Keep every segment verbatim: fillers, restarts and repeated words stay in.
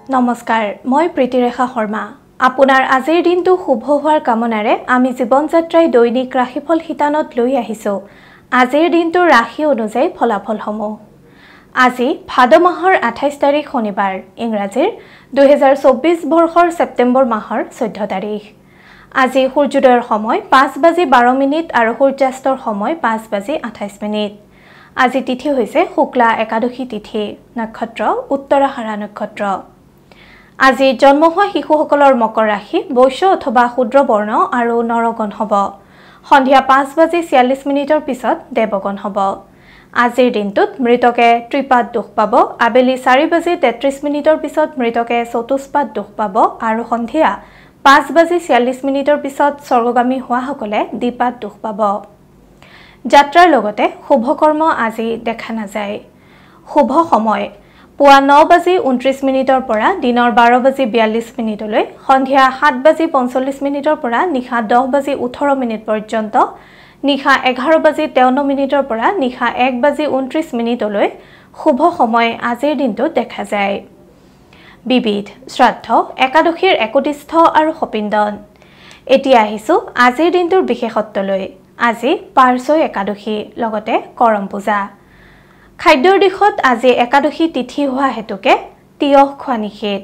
নমস্কাৰ মই প্ৰীতিৰেখা শৰ্মা আপোনাৰ আজিৰ দিনটো শুভ হোৱাৰ কামনাৰে আমি জীৱন যাত্ৰাই দৈনিক ৰাশিফল হিতানত লৈ আহিছো আজিৰ দিনটো ৰাশি অনুযায়ী ফলাফলসমূহ আজি ভাদ মাহৰ আঠাইশ তাৰিখ শনিবাৰ ইংৰাজীৰ দুই হাজাৰ চৌব্বিছ বৰ্ষৰ ছেপ্টেম্বৰ মাহৰ চৈধ্য তাৰিখ আজি সূৰ্যোদয়ৰ সময় পাঁচ বাজি বাৰ মিনিট আৰু সূৰ্যাস্তৰ সময় পাঁচ বাজি আঠাইশ মিনিট আজি তিথি হৈছে শুক্লা একাদশী তিথি নক্ষত্ৰ উত্তৰাহাৰা নক্ষত্ৰ আজি জন্ম হোৱা শিশুসকলৰ মকৰ ৰাশি বৈশ্য অথবা শূদ্ৰ বৰ্ণ আৰু নৰগণ হ'ব সন্ধিয়া পাঁচ বাজি ছিয়াল্লিছ মিনিটৰ পিছত দেৱগণ হ'ব আজিৰ দিনটোত মৃতকে ত্ৰিপাদ দুখ পাব আবেলি চাৰি বাজি তেত্ৰিছ মিনিটৰ পিছত মৃতকে চতুষ্পাদ দুখ পাব আৰু সন্ধিয়া পাঁচ বাজি ছিয়াল্লিছ মিনিটৰ পিছত স্বৰ্গগামী হোৱাসকলে দ্বিপাদ দুখ পাব যাত্ৰাৰ লগতে শুভকৰ্ম আজি দেখা নাযায় শুভ সময় পুৱা ন বাজি ঊনত্ৰিছ মিনিটৰ পৰা দিনৰ বাৰ বাজি বিয়াল্লিছ মিনিটলৈ সন্ধিয়া সাত বাজি পঞ্চল্লিছ মিনিটৰ পৰা নিশা দহ বাজি ওঠৰ মিনিট পৰ্যন্ত নিশা এঘাৰ বাজি তেৱন্ন মিনিটৰ পৰা নিশা এক বাজি ঊনত্ৰিছ মিনিটলৈ শুভ সময় আজিৰ দিনটোত দেখা যায় বিবিধ শ্ৰাদ্ধ একাদশীৰ একতিষ্ঠ আৰু সপিন্দন এতিয়া আহিছোঁ আজিৰ দিনটোৰ বিশেষত্বলৈ আজি পাৰ্শ্বই একাদশী লগতে কৰম পূজা খাদ্যৰ দিশত আজি একাদশী তিথি হোৱা হেতুকে তিয়হ খোৱা নিষেধ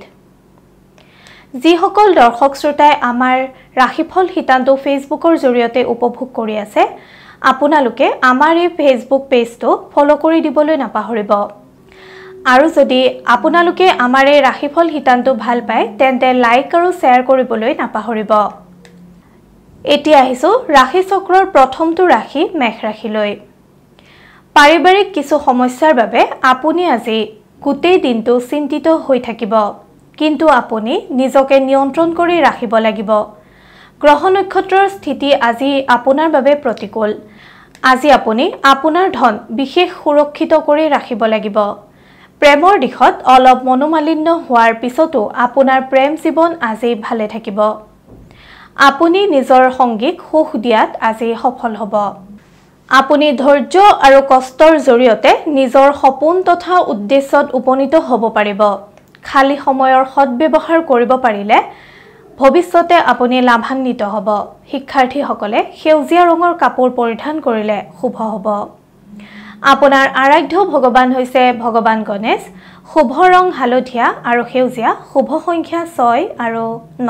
যিসকল দৰ্শক শ্ৰোতাই আমাৰ ৰাশিফল হিতান্তু ফেচবুকৰ জৰিয়তে উপভোগ কৰি আছে আপোনালোকে আমাৰ এই ফেচবুক পেজটো ফলো কৰি দিবলৈ নাপাহৰিব আৰু যদি আপোনালোকে আমাৰ এই ৰাশিফল হিতান্তু ভাল পায় তেন্তে লাইক আৰু শ্বেয়াৰ কৰিবলৈ নাপাহৰিব এতিয়া আহিছোঁ ৰাশি চক্ৰৰ প্ৰথমটো ৰাশি মেষ ৰাশিলৈ পাৰিবাৰিক কিছু সমস্যাৰ বাবে আপুনি আজি গোটেই দিনটো চিন্তিত হৈ থাকিব কিন্তু আপুনি নিজকে নিয়ন্ত্ৰণ কৰি ৰাখিব লাগিব গ্ৰহ নক্ষত্ৰৰ স্থিতি আজি আপোনাৰ বাবে প্ৰতিকূল আজি আপুনি আপোনাৰ ধন বিশেষ সুৰক্ষিত কৰি ৰাখিব লাগিব প্ৰেমৰ দিশত অলপ মনোমালিন্য হোৱাৰ পিছতো আপোনাৰ প্ৰেম জীৱন আজি ভালে থাকিব আপুনি নিজৰ সংগীক সুখ দিয়াত আজি সফল হ'ব আপুনি ধৈৰ্য আৰু কষ্টৰ জৰিয়তে নিজৰ সপোন তথা উদ্দেশ্যত উপনীত হ'ব পাৰিব খালী সময়ৰ সদ্ব্যৱহাৰ কৰিব পাৰিলে ভৱিষ্যতে আপুনি লাভান্বিত হ'ব শিক্ষাৰ্থীসকলে সেউজীয়া ৰঙৰ কাপোৰ পৰিধান কৰিলে শুভ হ'ব আপোনাৰ আৰাধ্য ভগৱান হৈছে ভগৱান গণেশ শুভ ৰং হালধীয়া আৰু সেউজীয়া শুভ সংখ্যা ছয় আৰু ন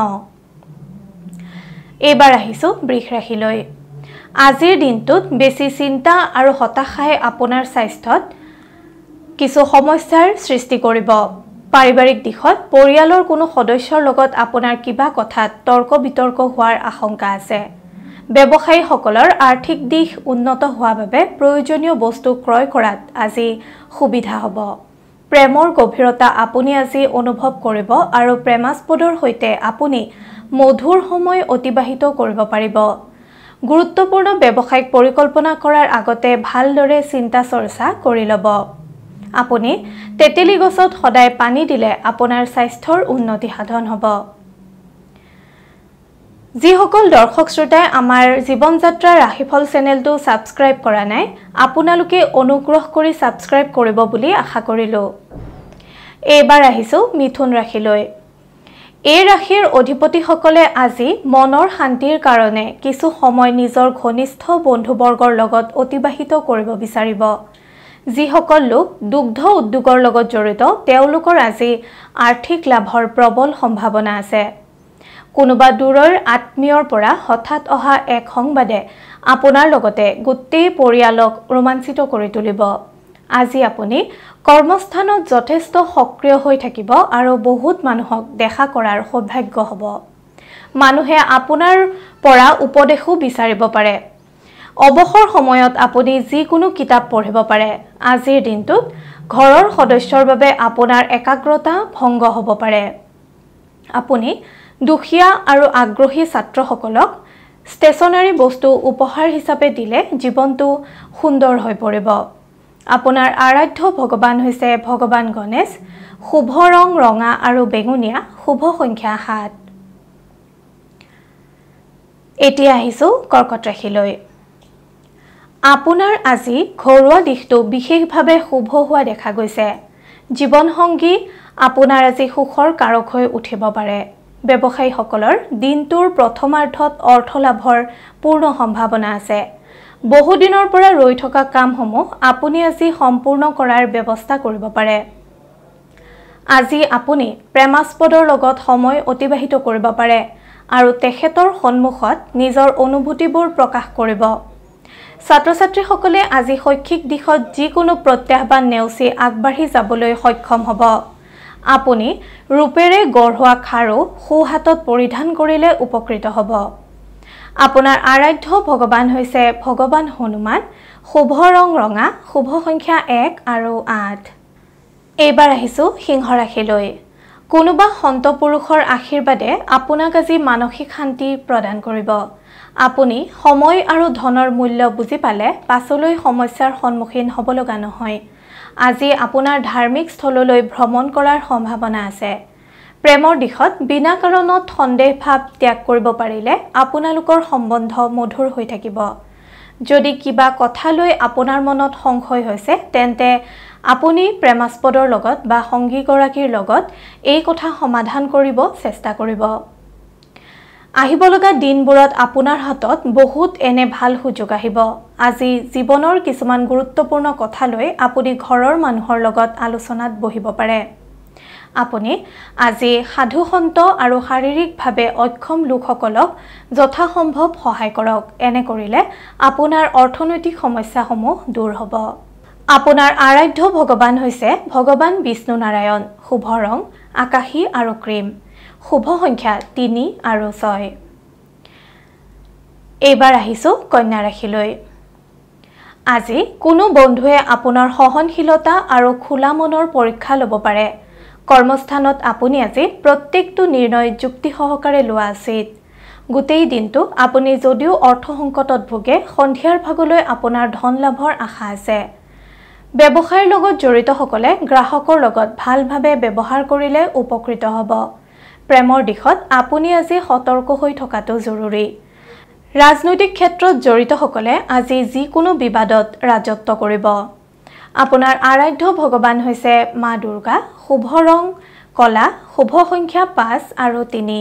এইবাৰ আহিছোঁ বৃষ ৰাশিলৈ আজিৰ দিনটোত বেছি চিন্তা আৰু হতাশাই আপোনাৰ স্বাস্থ্যত কিছু সমস্যাৰ সৃষ্টি কৰিব পাৰিবাৰিক দিশত পৰিয়ালৰ কোনো সদস্যৰ লগত আপোনাৰ কিবা কথাত তৰ্ক বিতৰ্ক হোৱাৰ আশংকা আছে ব্যৱসায়ীসকলৰ আৰ্থিক দিশ উন্নত হোৱাৰ বাবে প্ৰয়োজনীয় বস্তু ক্ৰয় কৰাত আজি সুবিধা হ'ব প্ৰেমৰ গভীৰতা আপুনি আজি অনুভৱ কৰিব আৰু প্ৰেমাস্পদৰ সৈতে আপুনি মধুৰ সময় অতিবাহিত কৰিব পাৰিব গুৰুত্বপূৰ্ণ ব্যৱসায়িক পৰিকল্পনা কৰাৰ আগতে ভালদৰে চিন্তা চৰ্চা কৰি ল'ব আপুনি তেতেলী গছত সদায় পানী দিলে আপোনাৰ স্বাস্থ্যৰ উন্নতি সাধন হ'ব যিসকল দৰ্শক শ্ৰোতাই আমাৰ জীৱন যাত্ৰা ৰাশিফল চেনেলটো ছাবস্ক্ৰাইব কৰা নাই আপোনালোকে অনুগ্ৰহ কৰি ছাবস্ক্ৰাইব কৰিব বুলি আশা কৰিলোঁ এইবাৰ আহিছোঁ মিথুন ৰাশিলৈ এই ৰাশিৰ অধিপতিসকলে আজি মনৰ শান্তিৰ কাৰণে কিছু সময় নিজৰ ঘনিষ্ঠ বন্ধুবৰ্গৰ লগত অতিবাহিত কৰিব বিচাৰিব যিসকল লোক দুগ্ধ উদ্যোগৰ লগত জড়িত তেওঁলোকৰ আজি আৰ্থিক লাভৰ প্ৰবল সম্ভাৱনা আছে কোনোবা দূৰৰ আত্মীয়ৰ পৰা হঠাৎ অহা এক সংবাদে আপোনাৰ লগতে গোটেই পৰিয়ালক ৰোমাঞ্চিত কৰি তুলিব আজি আপুনি কৰ্মস্থানত যথেষ্ট সক্ৰিয় হৈ থাকিব আৰু বহুত মানুহক দেখা কৰাৰ সৌভাগ্য হ'ব মানুহে আপোনাৰ পৰা উপদেশো বিচাৰিব পাৰে অৱসৰ সময়ত আপুনি যিকোনো কিতাপ পঢ়িব পাৰে আজিৰ দিনটোত ঘৰৰ সদস্যৰ বাবে আপোনাৰ একাগ্ৰতা ভংগ হ'ব পাৰে আপুনি দুখীয়া আৰু আগ্ৰহী ছাত্ৰসকলক ষ্টেচনাৰী বস্তু উপহাৰ হিচাপে দিলে জীৱনটো সুন্দৰ হৈ পৰিব আপোনাৰ আৰাধ্য ভগৱান হৈছে ভগৱান গণেশ শুভ ৰং ৰঙা আৰু বেঙুনীয়া শুভ সংখ্যা সাত এতিয়া আহিছোঁ কৰ্কট ৰাশিলৈ আপোনাৰ আজি ঘৰুৱা দিশটো বিশেষভাৱে শুভ হোৱা দেখা গৈছে জীৱনসংগী আপোনাৰ আজি সুখৰ কাৰক হৈ উঠিব পাৰে। ব্যৱসায়ীসকলৰ দিনটোৰ প্ৰথমাৰ্ধত অৰ্থ লাভৰ পূৰ্ণ সম্ভাৱনা আছে। বহু দিনৰ পৰা ৰৈ থকা কামসমূহ আপুনি আজি সম্পূৰ্ণ কৰাৰ ব্যৱস্থা কৰিব পাৰে। আজি আপুনি প্ৰেমাস্পদৰ লগত সময় অতিবাহিত কৰিব পাৰে আৰু তেখেতৰ সন্মুখত নিজৰ অনুভূতিবোৰ প্ৰকাশ কৰিব। ছাত্ৰ-ছাত্ৰীসকলে আজি শৈক্ষিক দিশত যিকোনো প্ৰত্যাহ্বান নেওচি আগবাঢ়ি যাবলৈ সক্ষম হ'ব। আপুনি ৰূপেৰে গঢ়োৱা খাৰু সোঁহাতত পৰিধান কৰিলে উপকৃত হ'ব। আপোনাৰ আৰাধ্য ভগৱান হৈছে ভগৱান হনুমান। শুভ ৰং ৰঙা, শুভ সংখ্যা এক আৰু আঠ। এইবাৰ আহিছোঁ সিংহ ৰাশিলৈ। কোনোবা সন্ত পুৰুষৰ আশীৰ্বাদে আপোনাক আজি মানসিক শান্তি প্ৰদান কৰিব। আপুনি সময় আৰু ধনৰ মূল্য বুজি পালে পাছলৈ সমস্যাৰ সন্মুখীন হ'ব লগা নহয়। আজি আপোনাৰ ধাৰ্মিক স্থললৈ ভ্ৰমণ কৰাৰ সম্ভাৱনা আছে। প্ৰেমৰ দিশত বিনা কাৰণত সন্দেহ ভাৱ ত্যাগ কৰিব পাৰিলে আপোনালোকৰ সম্বন্ধ মধুৰ হৈ থাকিব। যদি কিবা কথা লৈ আপোনাৰ মনত সংশয় হৈছে তেন্তে আপুনি প্ৰেমাস্পদৰ লগত বা সংগীগৰাকীৰ লগত এই কথা সমাধান কৰিব চেষ্টা কৰিব। আহিব লগা দিনবোৰত আপোনাৰ হাতত বহুত এনে ভাল সুযোগ আহিব। আজি জীৱনৰ কিছুমান গুৰুত্বপূৰ্ণ কথা লৈ আপুনি ঘৰৰ মানুহৰ লগত আলোচনাত বহিব পাৰে। আপুনি আজি সাধু সন্ত আৰু শাৰীৰিকভাৱে অক্ষম লোকসকলক যথাসম্ভৱ সহায় কৰক। এনে কৰিলে আপোনাৰ অৰ্থনৈতিক সমস্যাসমূহ দূৰ হ'ব। আপোনাৰ আৰাধ্য ভগৱান হৈছে ভগৱান বিষ্ণু নাৰায়ণ। শুভ ৰং আকাশী আৰু ক্ৰীম, শুভ সংখ্যা তিনি আৰু ছয়। এইবাৰ আহিছোঁ কন্যা ৰাশিলৈ। আজি কোনো বন্ধুৱে আপোনাৰ সহনশীলতা আৰু খোলা মনৰ পৰীক্ষা ল'ব পাৰে। কৰ্মস্থানত আপুনি আজি প্ৰত্যেকটো নিৰ্ণয় যুক্তি সহকাৰে লোৱা উচিত। গোটেই দিনটো আপুনি যদিও অৰ্থ সংকটত ভোগে, সন্ধিয়াৰ ভাগলৈ আপোনাৰ ধন লাভৰ আশা আছে। ব্যৱসায়ৰ লগত জড়িতসকলে গ্ৰাহকৰ লগত ভালভাৱে ব্যৱহাৰ কৰিলে উপকৃত হ'ব। প্ৰেমৰ দিশত আপুনি আজি সতৰ্ক হৈ থকাটো জৰুৰী। ৰাজনৈতিক ক্ষেত্ৰত জড়িতসকলে আজি যিকোনো বিবাদত ৰাজত্ব কৰিব। আপোনাৰ আৰাধ্য ভগৱান হৈছে মা দুৰ্গা। শুভ ৰং কলা, শুভ সংখ্যা পাঁচ আৰু তিনি।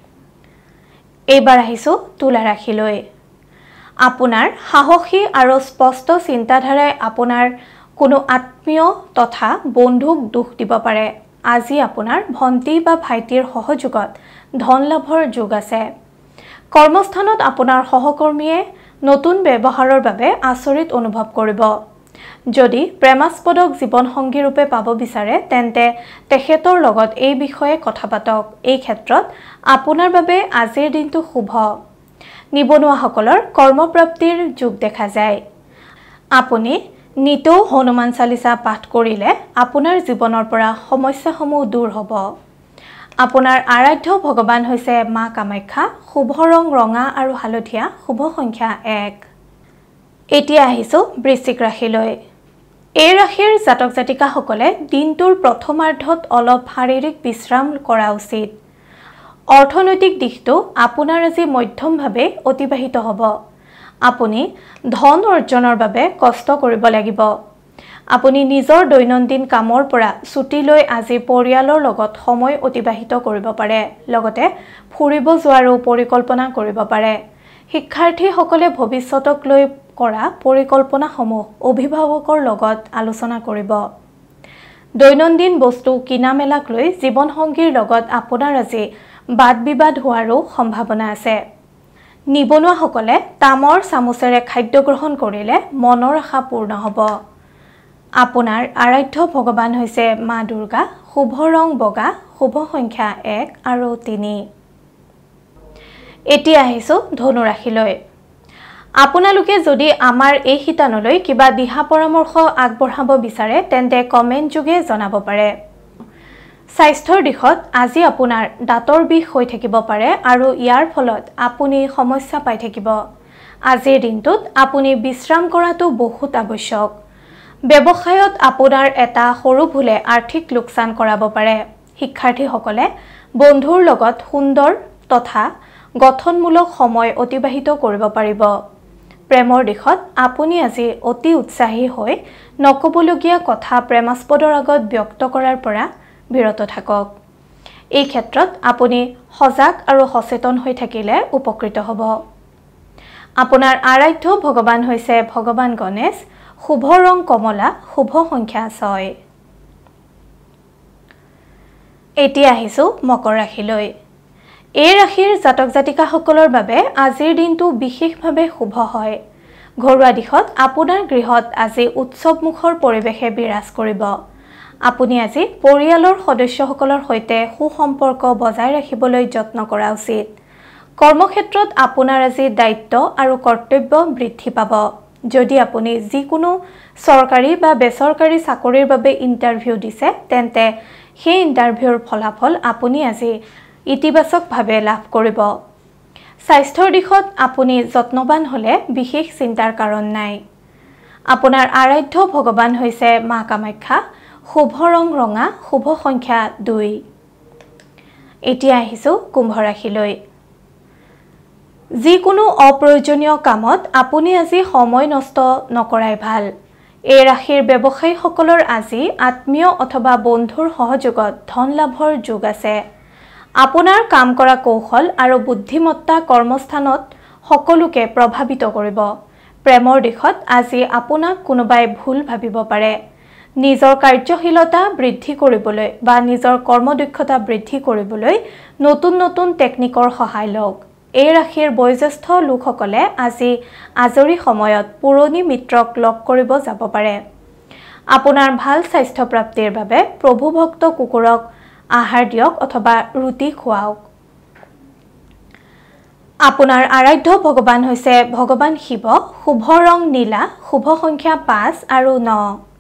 এইবাৰ আহিছোঁ তুলা ৰাশিলৈ। আপোনাৰ সাহসী আৰু স্পষ্ট চিন্তাধাৰাই আপোনাৰ কোনো আত্মীয় তথা বন্ধুক দুখ দিব পাৰে। আজি আপোনাৰ ভণ্টি বা ভাইটিৰ সহযোগত ধন লাভৰ যোগ আছে। কৰ্মস্থানত আপোনাৰ সহকৰ্মীয়ে নতুন ব্যৱহাৰৰ বাবে আচৰিত অনুভৱ কৰিব। যদি প্ৰেমাস্পদক জীৱনসংগী ৰূপে পাব বিচাৰে তেন্তে তেখেতৰ লগত এই বিষয়ে কথা পাতক। এই ক্ষেত্ৰত আপোনাৰ বাবে আজিৰ দিনটো শুভ। নিবনুৱাসকলৰ কৰ্মপ্ৰাপ্তিৰ যোগ দেখা যায়। আপুনি নিতৌ হনুমান চালিচা পাঠ কৰিলে আপোনাৰ জীৱনৰ পৰা সমস্যাসমূহ দূৰ হ'ব। আপোনাৰ আৰাধ্য ভগৱান হৈছে মা কামাখ্যা। শুভ ৰং ৰঙা আৰু হালধীয়া, শুভ সংখ্যা এক। এতিয়া আহিছোঁ বৃশ্চিক ৰাশিলৈ। এই ৰাশিৰ জাতক জাতিকাসকলে দিনটোৰ প্ৰথমাৰ্ধত অলপ শাৰীৰিক বিশ্ৰাম কৰা উচিত। অৰ্থনৈতিক দিশটো আপোনাৰ আজি মধ্যমভাৱে অতিবাহিত হ'ব। আপুনি ধন অৰ্জনৰ বাবে কষ্ট কৰিব লাগিব। আপুনি নিজৰ দৈনন্দিন কামৰ পৰা ছুটি লৈ আজি পৰিয়ালৰ লগত সময় অতিবাহিত কৰিব পাৰে। লগতে ফুৰিব যোৱাৰো পৰিকল্পনা কৰিব পাৰে। শিক্ষাৰ্থীসকলে ভৱিষ্যতক লৈ কৰা পৰিকল্পনাসমূহ অভিভাৱকৰ লগত আলোচনা কৰিব। দৈনন্দিন বস্তু কিনা মেলাক লৈ জীৱনসংগীৰ লগত আপোনাৰ আজি বাদ বিবাদ হোৱাৰো সম্ভাৱনা আছে। নিবনুৱাসকলে তামৰ চামুচেৰে খাদ্য গ্ৰহণ কৰিলে মনৰ আশা পূৰ্ণ হ'ব। আপোনাৰ আৰাধ্য ভগৱান হৈছে মা দুৰ্গা। শুভ ৰং বগা, শুভ সংখ্যা এক আৰু তিনি। এতিয়া আহিছোঁ ধনু ৰাশিলৈ। আপোনালোকে যদি আমাৰ এই শিতানলৈ কিবা দিহা পৰামৰ্শ আগবঢ়াব বিচাৰে তেন্তে কমেণ্ট যোগে জনাব পাৰে। স্বাস্থ্যৰ দিশত আজি আপোনাৰ দাঁতৰ বিষ হৈ থাকিব পাৰে আৰু ইয়াৰ ফলত আপুনি সমস্যা পাই থাকিব। আজিৰ দিনটোত আপুনি বিশ্ৰাম কৰাটো বহুত আৱশ্যক। ব্যৱসায়ত আপোনাৰ এটা সৰু ভুলে আৰ্থিক লোকচান কৰাব পাৰে। শিক্ষাৰ্থীসকলে বন্ধুৰ লগত সুন্দৰ তথা গঠনমূলক সময় অতিবাহিত কৰিব পাৰিব। প্ৰেমৰ দিশত আপুনি আজি অতি উৎসাহী হৈ নকবলগীয়া কথা প্ৰেমাস্পদৰ আগত ব্যক্ত কৰাৰ পৰা বিৰত থাকক। এই ক্ষেত্ৰত আপুনি সজাগ আৰু সচেতন হৈ থাকিলে উপকৃত হ'ব। আপোনাৰ আৰাধ্য ভগৱান হৈছে ভগৱান গণেশ, শুভ ৰং কমলা, শুভ সংখ্যা ছয়। এতিয়া আহিছো মকৰ ৰাশিলৈ। এই ৰাশিৰ জাতক জাতিকাসকলৰ বাবে আজিৰ দিনটো বিশেষভাৱে শুভ হয়। ঘৰুৱা দিশত আপোনাৰ গৃহত আজি উৎসৱমুখৰ পৰিৱেশে বিৰাজ কৰিব। আপুনি আজি পৰিয়ালৰ সদস্যসকলৰ সৈতে সুসম্পৰ্ক বজাই ৰাখিবলৈ যত্ন কৰা উচিত। কৰ্মক্ষেত্ৰত আপোনাৰ আজি দায়িত্ব আৰু কৰ্তব্য বৃদ্ধি পাব। যদি আপুনি যিকোনো চৰকাৰী বা বেচৰকাৰী চাকৰিৰ বাবে ইণ্টাৰভিউ দিছে তেন্তে সেই ইণ্টাৰভিউৰ ফলাফল আপুনি আজি ইতিবাচকভাৱে লাভ কৰিব। স্বাস্থ্যৰ দিশত আপুনি যত্নবান হ'লে বিশেষ চিন্তাৰ কাৰণ নাই। আপোনাৰ আৰাধ্য ভগৱান হৈছে মা কামাখ্যা, শুভ ৰং ৰঙা, শুভ সংখ্যা দুই। এতিয়া আহিছো কুম্ভ ৰাশিলৈ। যিকোনো অপ্ৰয়োজনীয় কামত আপুনি আজি সময় নষ্ট নকৰাই ভাল। এই ৰাশিৰ ব্যৱসায়ীসকলৰ আজি আত্মীয় অথবা বন্ধুৰ সহযোগত ধন লাভৰ যোগ আছে। আপোনাৰ কাম কৰা কৌশল আৰু বুদ্ধিমত্তা কৰ্মস্থানত সকলোকে প্ৰভাৱিত কৰিব। প্ৰেমৰ দিশত আজি আপোনাক কোনোবাই ভুল ভাবিব পাৰে। নিজৰ কাৰ্যশীলতা বৃদ্ধি কৰিবলৈ বা নিজৰ কৰ্মদক্ষতা বৃদ্ধি কৰিবলৈ নতুন নতুন টেকনিকৰ সহায় লওক। এই ৰাশিৰ বয়োজ্যেষ্ঠ লোকসকলে আজি আজৰি সময়ত পুৰণি মিত্ৰক লগ কৰিব যাব পাৰে। আপোনাৰ ভাল স্বাস্থ্য প্ৰাপ্তিৰ বাবে প্ৰভুভক্ত কুকুৰক আহাৰ দিয়ক অথবা ৰুটি খুৱাওক। আপোনাৰ আৰাধ্য ভগৱান হৈছে ভগৱান শিৱ, শুভ ৰং নীলা, শুভ সংখ্যা পাঁচ আৰু ন।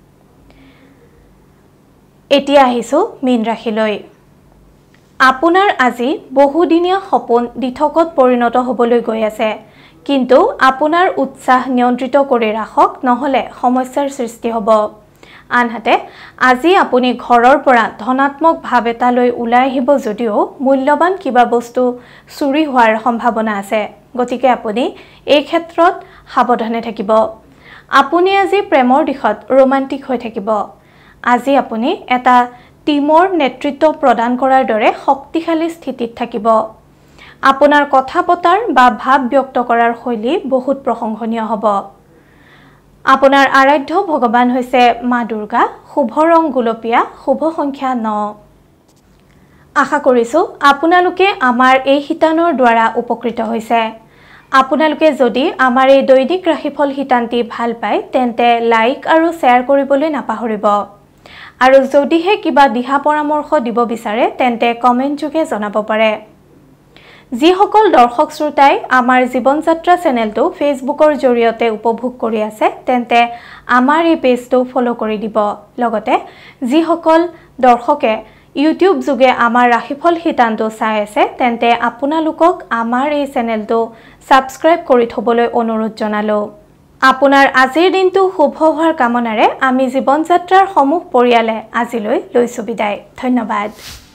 এতিয়া আহিছো মীন ৰাশিলৈ। আপোনাৰ আজি বহুদিনীয়া সপোন দিঠকত পৰিণত হ'বলৈ গৈ আছে, কিন্তু আপোনাৰ উৎসাহ নিয়ন্ত্ৰিত কৰি ৰাখক, নহ'লে সমস্যাৰ সৃষ্টি হ'ব। আনহাতে আজি আপুনি ঘৰৰ পৰা ধনাত্মক ভাৱ এটা লৈ ওলাই আহিব যদিও মূল্যৱান কিবা বস্তু চুৰি হোৱাৰ সম্ভাৱনা আছে, গতিকে আপুনি এই ক্ষেত্ৰত সাৱধানে থাকিব। আপুনি আজি প্ৰেমৰ দিশত ৰোমান্টিক হৈ থাকিব। আজি আপুনি এটা টিমৰ নেতৃত্ব প্ৰদান কৰাৰ দৰে শক্তিশালী স্থিতিত থাকিব। আপোনাৰ কথা পতাৰ বা ভাৱ ব্যক্ত কৰাৰ শৈলী বহুত প্ৰশংসনীয় হ'ব। আপোনাৰ আৰাধ্য ভগৱান হৈছে মা দুৰ্গা, শুভ ৰং গুলপীয়া, শুভ সংখ্যা ন। আশা কৰিছো আপোনালোকে আমাৰ এই শিতানৰ দ্বাৰা উপকৃত হৈছে। আপোনালোকে যদি আমাৰ এই দৈনিক ৰাশিফল শিতানটি ভাল পায় তেন্তে লাইক আৰু শ্বেয়াৰ কৰিবলৈ নাপাহৰিব। আৰু যদিহে কিবা দিহা পৰামৰ্শ দিব বিচাৰে তেন্তে কমেণ্ট যোগে জনাব পাৰে। যিসকল দৰ্শক শ্ৰোতাই আমাৰ জীৱন যাত্ৰা চেনেলটো ফেচবুকৰ জৰিয়তে উপভোগ কৰি আছে তেন্তে আমাৰ এই পেজটো ফ'ল' কৰি দিব। লগতে যিসকল দৰ্শকে ইউটিউব যোগে আমাৰ ৰাশিফল শিতানটো চাই আছে তেন্তে আপোনালোকক আমাৰ এই চেনেলটো ছাবস্ক্ৰাইব কৰি থবলৈ অনুৰোধ জনালোঁ। আপোনাৰ আজিৰ দিনটো শুভ হোৱাৰ কামনাৰে আমি জীৱন যাত্ৰাৰ সমূহ পৰিয়ালে আজিলৈ লৈছো বিদায়। ধন্যবাদ।